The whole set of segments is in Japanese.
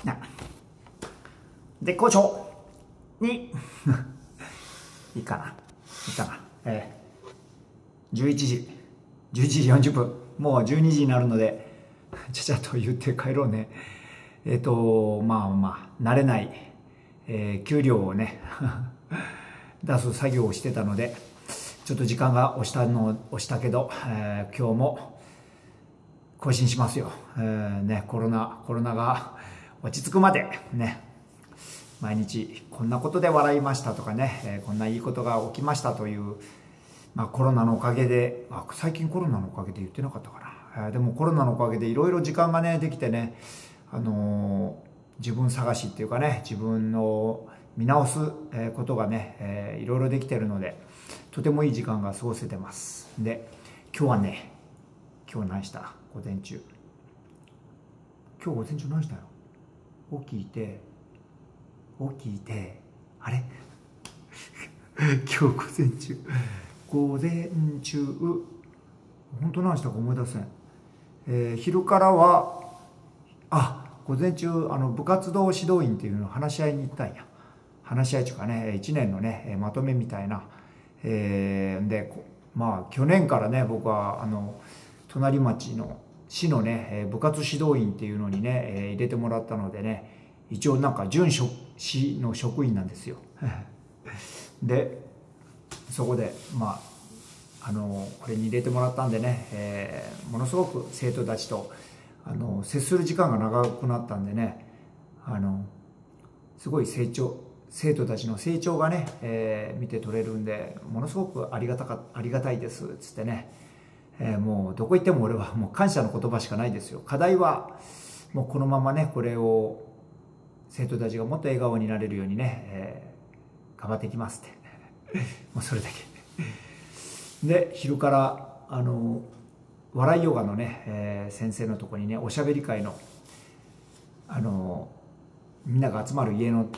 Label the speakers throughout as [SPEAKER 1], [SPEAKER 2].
[SPEAKER 1] な絶好調にいいかな、11時40分、もう12時になるのでちゃちゃっと言って帰ろうね。慣れない、給料をね出す作業をしてたのでちょっと時間が押したけど、今日も更新しますよ。コロナが落ち着くまでね、毎日こんなことで笑いましたとかね、こんないいことが起きましたという、コロナのおかげで、最近コロナのおかげで言ってなかったかな、でもコロナのおかげでいろいろ時間がねできてね、自分探しっていうかね、自分を見直すことがね、いろいろできてるのでとてもいい時間が過ごせてます。で今日何した午前中、今日午前中何したよ。起きてあれ今日午前中本当何したか思い出せん。昼からは午前中部活動指導員っていうのを話し合いに行ったんや。話し合いというかね、1年のねまとめみたいな、で去年からね僕は隣町の市のね部活指導員っていうのにね入れてもらったのでね、一応なんか準市の職員なんですよでそこでこれに入れてもらったんでね、ものすごく生徒たちと接する時間が長くなったんでね、すごい生徒たちの成長がね、見て取れるんで、ものすごくありがたいですっつってね、もうどこ行っても俺はもう感謝の言葉しかないですよ。課題はもうこのままね、これを生徒たちがもっと笑顔になれるようにね、頑張っていきますってもうそれだけで、昼から笑いヨガのね、先生のとこにね、おしゃべり会のみんなが集まる家の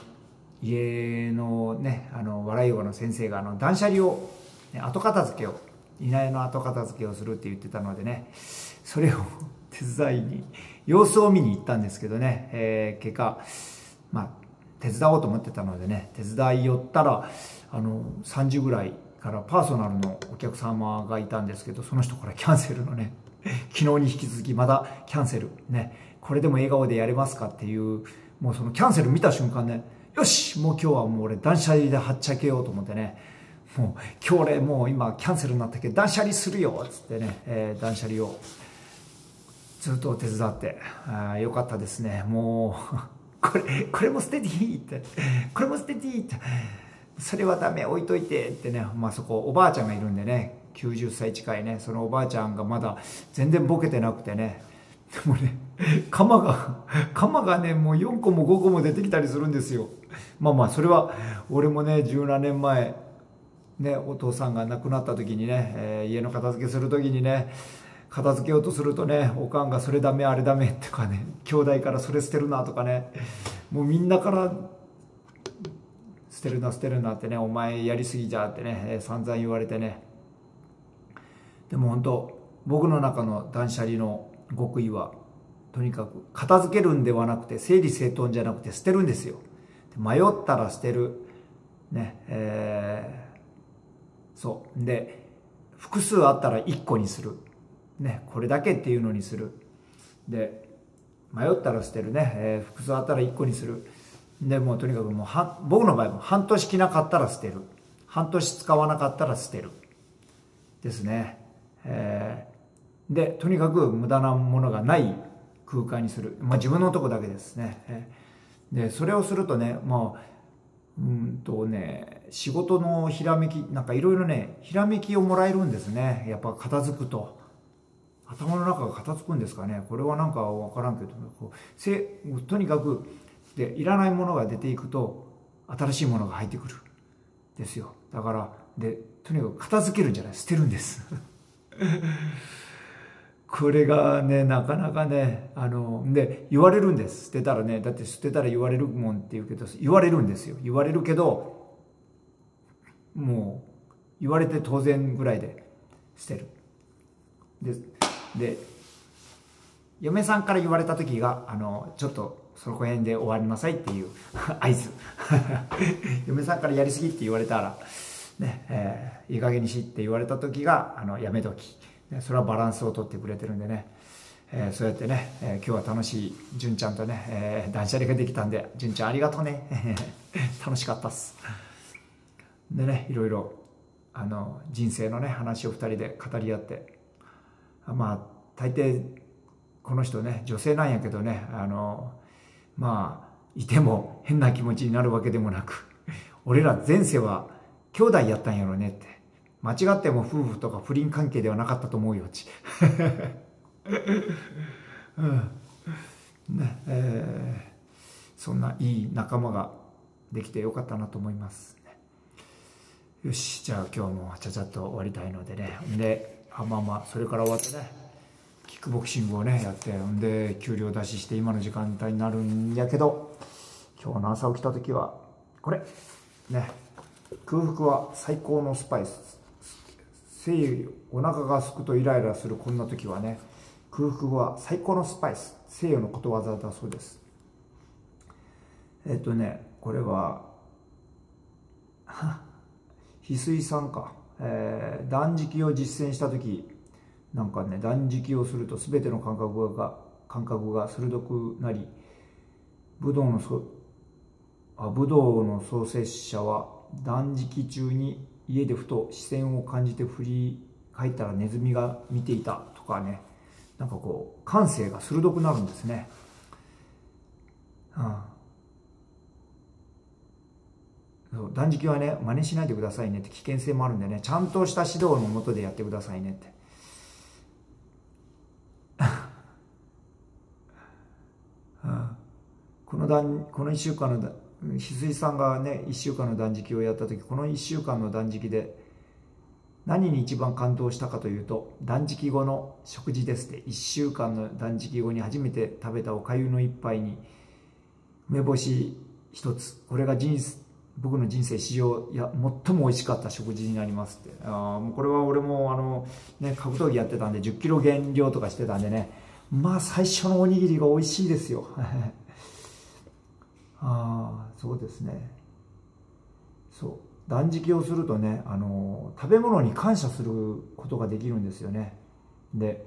[SPEAKER 1] ね、笑いヨガの先生が断捨離を、後片付けを、稲の後片付けをするって言ってたのでね、それを手伝いに様子を見に行ったんですけどね、結果手伝おうと思ってたのでね、手伝い寄ったら3時ぐらいからパーソナルのお客様がいたんですけど、その人からキャンセルのね昨日に引き続きまだキャンセルね、これでも笑顔でやれますかっていう、もうそのキャンセル見た瞬間ね、よしもう今日はもう俺断捨離ではっちゃけようと思ってね、もう今日俺もう今キャンセルになったけど断捨離するよっつってね、断捨離をずっと手伝って、よかったですね。もうこれも捨てていいって、これも捨てていいって、それはダメ置いといてってね、そこおばあちゃんがいるんでね、90歳近いね、そのおばあちゃんがまだ全然ボケてなくてね、でもね鎌がねもう4個も5個も出てきたりするんですよ。それは俺もね十何年前ね、お父さんが亡くなった時にね、家の片付けする時にね、片付けようとするとね、おかんがそれダメあれダメとかね、兄弟からそれ捨てるなとかね、もうみんなから捨てるなってね、お前やりすぎじゃってね、散々言われてね。でも本当僕の中の断捨離の極意は、とにかく片付けるんではなくて、整理整頓じゃなくて捨てるんですよ。迷ったら捨てるね、そうで、複数あったら1個にするね、これだけっていうのにする。で迷ったら捨てるね、複数あったら1個にする。でもうとにかくもう僕の場合も半年着なかったら捨てる、半年使わなかったら捨てるですね。でとにかく無駄なものがない空間にする、自分のとこだけですね。でそれをするとね、仕事のひらめき、なんかいろいろねひらめきをもらえるんですね。やっぱ片付くと頭の中が片付くんですかね。これはなんか分からんけど、とにかくでいらないものが出ていくと新しいものが入ってくるですよ。だからでとにかく片付けるんじゃない、捨てるんですこれがねなかなかね、で言われるんです。捨てたらね、だって捨てたら言われるもんって言うけど、言われるんですよ。言われるけどもう言われて当然ぐらいで捨てる。で嫁さんから言われた時がちょっとその辺で終わりなさいっていう合図嫁さんからやりすぎって言われたらね、いい加減にしって言われた時がやめ時、それはバランスをとってくれてるんでね、そうやってね、今日は楽しい純ちゃんとね、断捨離ができたんで、純ちゃんありがとうね楽しかったっす。でね、いろいろ人生のね話を2人で語り合って、まあ大抵この人ね女性なんやけどね、まあいても変な気持ちになるわけでもなく、俺ら前世は兄弟やったんやろねって、間違っても夫婦とか不倫関係ではなかったと思うよちうんね、そんないい仲間ができてよかったなと思います。よし、じゃあ今日もちゃちゃっと終わりたいのでね。で、それから終わってね、キックボクシングをね、やって、で、給料出しして今の時間帯になるんやけど、今日の朝起きた時は、これ、ね、空腹は最高のスパイス。お腹が空くとイライラするこんな時はね、空腹は最高のスパイス。西洋のことわざだそうです。これは、翡翠さんか、断食を実践した時なんかね、断食をすると全ての感覚が鋭くなり、武道の創設者は断食中に家でふと視線を感じて振り返ったらネズミが見ていたとかね、なんかこう感性が鋭くなるんですね。断食はね、真似しないでくださいねって、危険性もあるんでね、ちゃんとした指導のもとでやってくださいねってこの1週間の翡翠さんがね1週間の断食をやった時、この1週間の断食で何に一番感動したかというと、断食後の食事ですって。1週間の断食後に初めて食べたおかゆの一杯に梅干し一つ、これが僕の人生史上最も美味しかった食事になりますって。もうこれは俺も格闘技やってたんで10キロ減量とかしてたんでね、まあ最初のおにぎりが美味しいですよそうですね。そう断食をするとね、食べ物に感謝することができるんですよね。で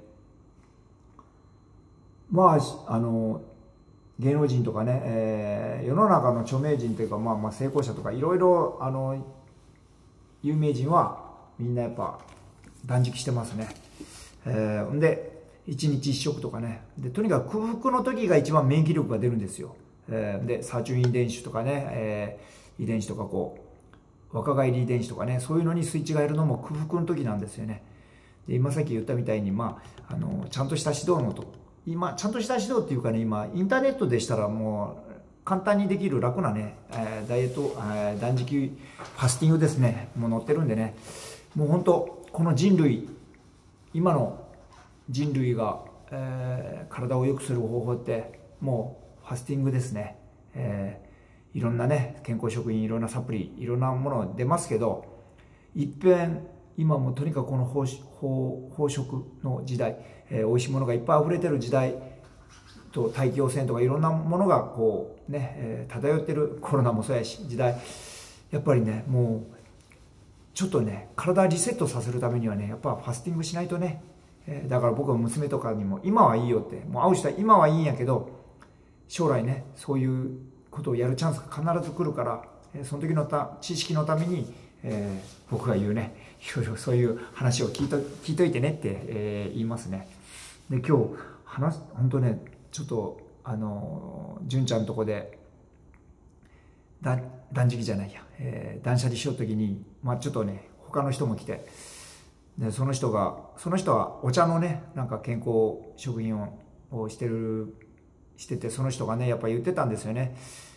[SPEAKER 1] 芸能人とかね、世の中の著名人というか、成功者とかいろいろ有名人はみんなやっぱ断食してますね。で1日1食とかね、でとにかく空腹の時が一番免疫力が出るんですよ。でサーチュイン遺伝子とかね、遺伝子とか若返り遺伝子とかね、そういうのにスイッチがやるのも空腹の時なんですよね。で今さっき言ったみたいに、ちゃんとした指導のちゃんとした指導っていうかね、今インターネットでしたらもう簡単にできる楽なね、ダイエット、断食ファスティングですね、もう載ってるんでね、もう本当この今の人類が、体を良くする方法ってもうファスティングですね。いろんなね健康食品、いろんなサプリ、いろんなもの出ますけど、今もとにかくこの飽食の時代、美味しいものがいっぱい溢れてる時代と、大気汚染とかいろんなものが漂ってる、コロナもそうやし時代、やっぱりねもうちょっとね体リセットさせるためにはね、やっぱファスティングしないとね。だから僕は娘とかにも今はいいよって、もう会う人は今はいいんやけど、将来ねそういうことをやるチャンスが必ず来るから、その時の知識のために、僕が言うね、いろいろそういう話を聞いといてねって、言いますね。で今日本当ね、ちょっと純ちゃんのとこで断食じゃないや、断捨離しようときに、ちょっとね他の人も来て、でその人はお茶のねなんか健康食品をしてて、その人がねやっぱ言ってたんですよね。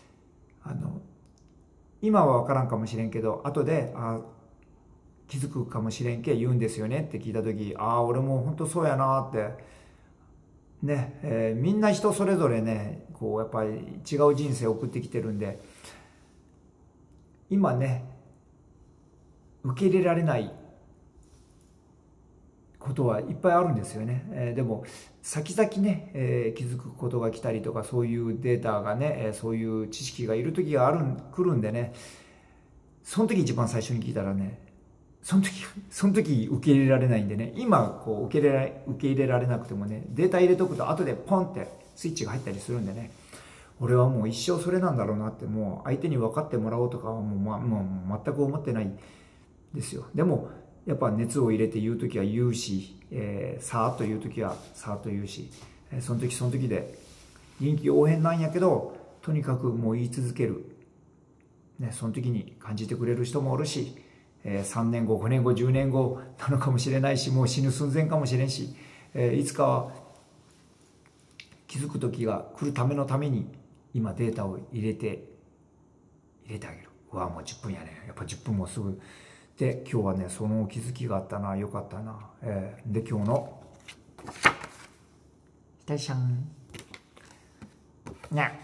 [SPEAKER 1] 今は分からんかもしれんけど後で気づくかもしれんけ言うんですよねって聞いた時、俺も本当そうやなってね、みんな人それぞれねやっぱり違う人生を送ってきてるんで、今ね受け入れられないことはいっぱいあるんですよね。でも先々ね、気づくことが来たりとか、そういうデータがね、そういう知識がいる時が来るんでね、その時一番最初に聞いたらね、その時受け入れられないんでね、今こう受け入れられなくてもね、データ入れとくと後でポンってスイッチが入ったりするんでね、俺はもう一生それなんだろうなって、もう相手に分かってもらおうとかはもう全く思ってないですよ。でもやっぱ熱を入れて言う時は言うし、さーっと言う時はさーっと言うし、その時で臨機応変なんやけど、とにかくもう言い続ける、ね、その時に感じてくれる人もおるし、3年後5年後10年後なのかもしれないし、もう死ぬ寸前かもしれんし、いつかは気づく時が来るために今データを入れてあげる。うわ、もう10分やね。やっぱ10分もすぐで、今日はねその気づきがあったな。よかったな。で今日のひたりしゃんね、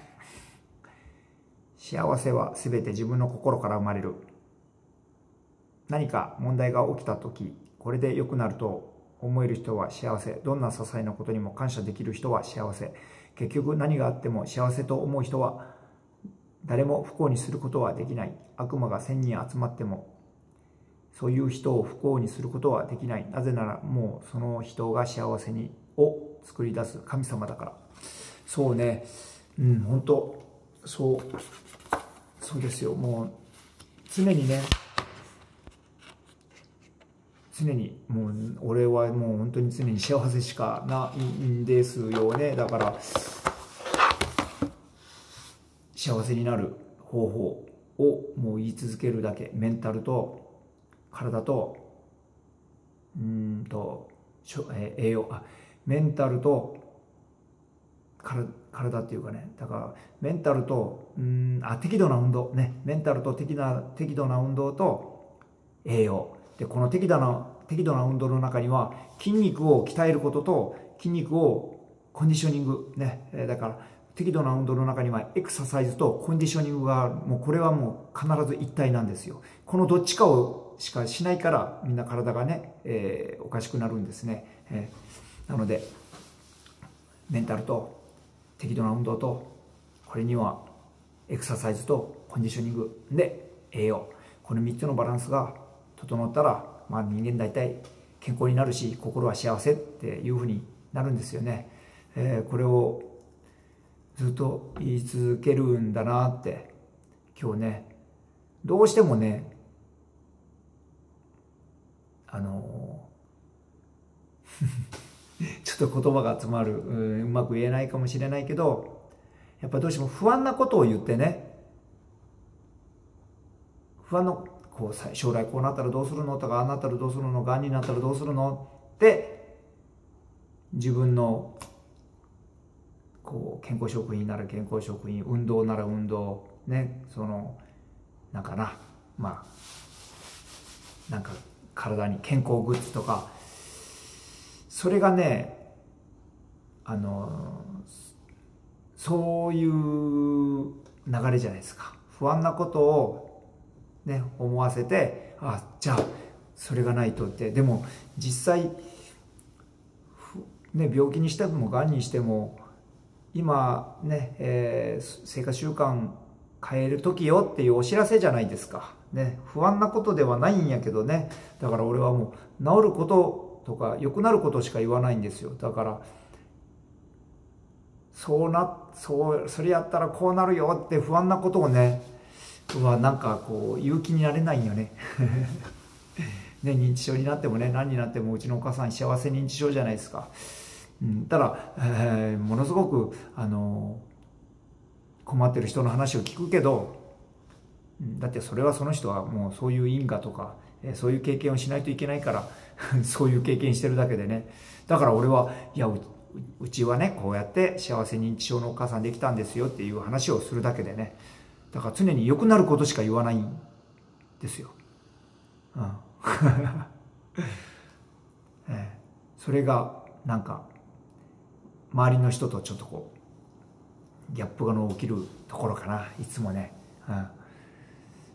[SPEAKER 1] 幸せはすべて自分の心から生まれる。何か問題が起きた時、これで良くなると思える人は幸せ。どんな些細なことにも感謝できる人は幸せ。結局何があっても幸せと思う人は誰も不幸にすることはできない。悪魔が1000人集まってもそういう人を不幸にすることはできない。なぜならもうその人が幸せを作り出す神様だから。そうね、本当そうですよ。もう常にもう俺はもう本当に常に幸せしかないんですよね。だから幸せになる方法をもう言い続けるだけ。メンタルと体と栄養、メンタルと体っていうかね、だからメンタルと適度な運動ね、メンタルと適度な運動と栄養で、この適度な運動の中には筋肉を鍛えることと筋肉をコンディショニングね、だから適度な運動の中にはエクササイズとコンディショニングがもうこれはもう必ず一体なんですよ。このどっちかをしかしないからみんな体がね、おかしくなるんですね。なのでメンタルと適度な運動と、これにはエクササイズとコンディショニングで栄養、この3つのバランスが整ったら、人間大体健康になるし心は幸せっていうふうになるんですよね。これをずっと言い続けるんだなって今日ね、どうしてもねちょっと言葉が詰まる、うまく言えないかもしれないけど、やっぱどうしても不安なことを言ってね、不安の将来こうなったらどうするのとか、ああなったらどうするの、がんになったらどうするのって自分の健康食品なら健康食品、運動なら運動ね、なんか体に健康グッズとか、それがねそういう流れじゃないですか。不安なことをね思わせて、じゃあそれがないとって。でも実際ね、病気にしてもがんにしても今ね、生活習慣変える時よっていうお知らせじゃないですかね。不安なことではないんやけどね。だから俺はもう治ることとか良くなることしか言わないんですよ。だからそれやったらこうなるよって不安なことをねなんか勇気になれないんよね。ね、認知症になってもね、何になってもうちのお母さん幸せ認知症じゃないですか。ただ、ものすごく困ってる人の話を聞くけど、だってそれはその人はもうそういう因果とか、そういう経験をしないといけないからそういう経験してるだけでね。だから俺はいや、うちはねこうやって幸せ認知症のお母さんできたんですよっていう話をするだけでね。だから常に良くなることしか言わないんですよ。それがなんか周りの人とちょっとギャップが起きるところかな、いつもね。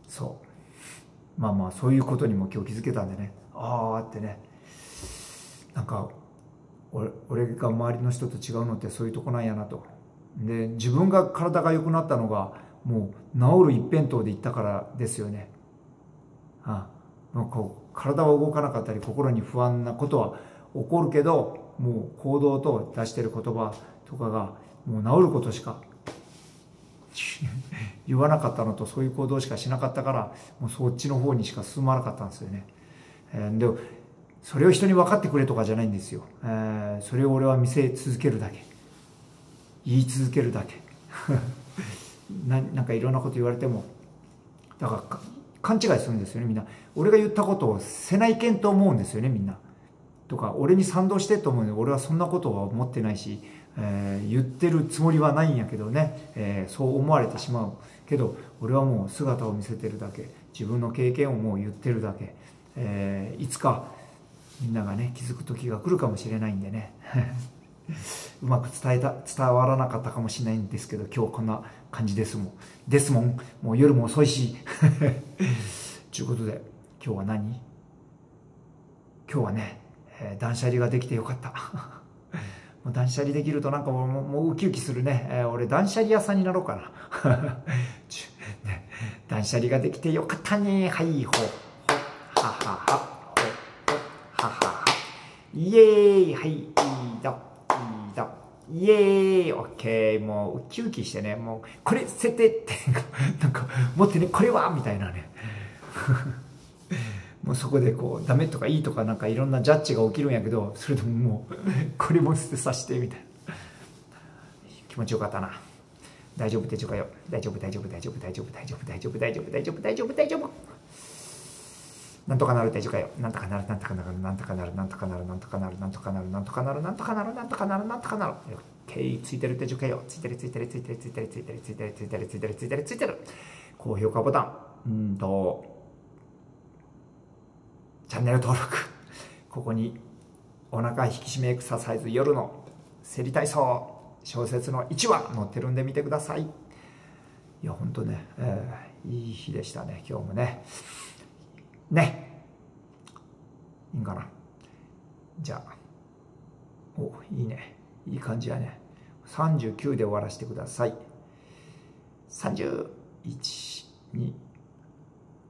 [SPEAKER 1] そういうことにも今日気づけたんでね、ってね、 なんか俺が周りの人と違うのってそういうとこなんやなと。で自分が体が良くなったのがもう治る一辺倒でいったからですよね。もうこう体は動かなかったり心に不安なことは起こるけど、もう行動と出してる言葉とかがもう治ることしか言わなかったのと、そういう行動しかしなかったから、もうそっちの方にしか進まなかったんですよね。でそれを人に分かってくれとかじゃないんですよ。それを俺は見せ続けるだけ、言い続けるだけなんかいろんなこと言われても、だから勘違いするんですよね、みんな。俺が言ったことをせないけんと思うんですよね、みんな。とか俺に賛同してと思うんで、俺はそんなことは思ってないし、言ってるつもりはないんやけどね、そう思われてしまうけど、俺はもう姿を見せてるだけ、自分の経験をもう言ってるだけ、いつかみんながね気づく時が来るかもしれないんでねうまく伝わらなかったかもしれないんですけど、今日こんな感じですもん。もう夜も遅いしということで、今日は何？今日はね、断捨離ができてよかったもう断捨離できるとなんかもうウキウキするね。俺断捨離屋さんになろうかなね、断捨離ができてよかったね。はいほはははほはははイエーイ、はい、いいだイエーイ、オッケー。もうウキウキしてね、もうこれ捨ててってなんか持ってね、これはみたいなねもうそこでこうダメとかいいとかなんかいろんなジャッジが起きるんやけど、それでももうこれも捨てさせてみたいな、気持ちよかったな。大丈夫ってちゅうかよ、大丈夫なんとかなるってちゅうかよ、なんとかなる、なんとかなる、なんとかなる、なんとかなる、なんとかなる、なんとかなる、なんとかなる、なんとかなる、なんとかなる、なんとかなる、ついてるってちゅうかよ、ついてる高評価ボタンチャンネル登録、ここにお腹引き締めエクササイズ、夜のセリ体操小説の1話載ってるんで見てください。いや本当ね、いい日でしたね今日もね。いいんかな。じゃあいいね、いい感じやね。39で終わらせてください。31、2、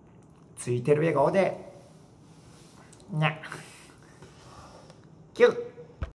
[SPEAKER 1] ついてる笑顔で9